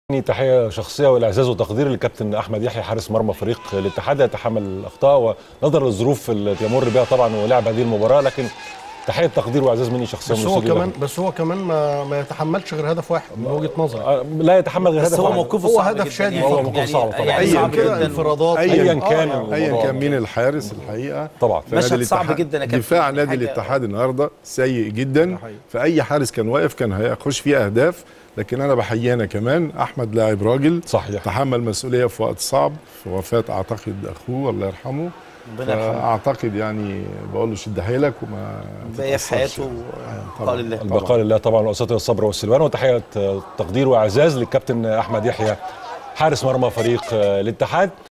تحية شخصية والإعزاز وتقدير للكابتن أحمد يحيى حارس مرمى فريق الاتحاد، يتحمل الأخطاء ونظرا للظروف التي يمر بها طبعا ولعب هذه المباراة، لكن تحية تقدير وإعزاز مني شخصيا. بس هو كمان ما يتحملش غير هدف واحد من وجهة نظري. لا يتحمل غير هدف واحد. هو موقفه صعب، هدف شادي، هو موقفه صعب طبعا. ايا كان انفرادات، ايا كان مين الحارس الحقيقه طبعا مشهد صعب جدا يا كابتن. دفاع نادي الاتحاد النهارده سيء جدا، فاي حارس كان واقف كان هيخش فيه اهداف. لكن انا بحيينا كمان، احمد لاعب راجل صحيح، تحمل مسؤوليه في وقت صعب، في وفاه اعتقد اخوه الله يرحمه. اعتقد يعني بقول له شد حيلك وما بقى في حياته البقاء لله طبعا، واساطير الصبر والسلوان. وتحيه تقدير واعزاز للكابتن احمد يحيى حارس مرمى فريق الاتحاد.